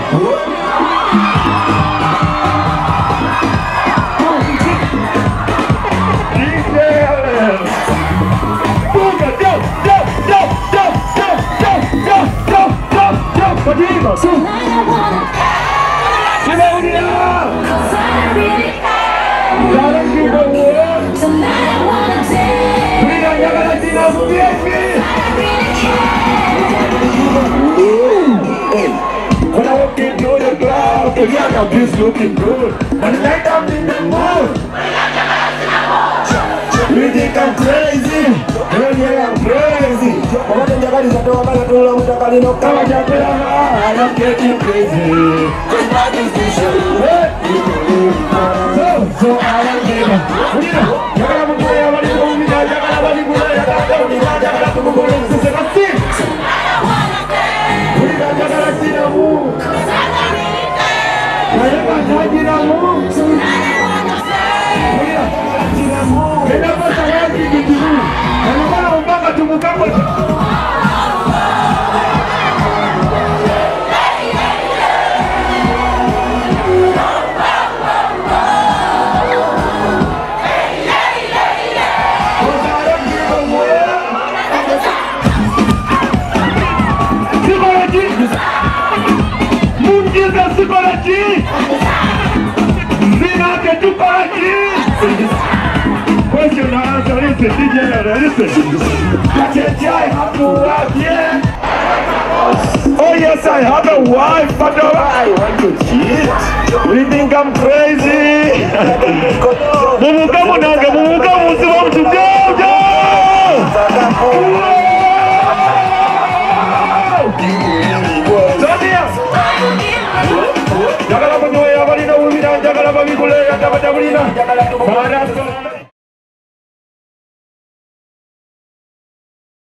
When I walk into the club, the young is looking good. But the night I'm in the mood. You think I'm crazy? Hell yeah, I'm crazy. I'm getting crazy. Cause my is the show. So I don't give up. Question and answer, listen, DJ, listen. I have to work, yeah. Oh yes, I have a wife, but I want to cheat. You think I'm crazy? Jangan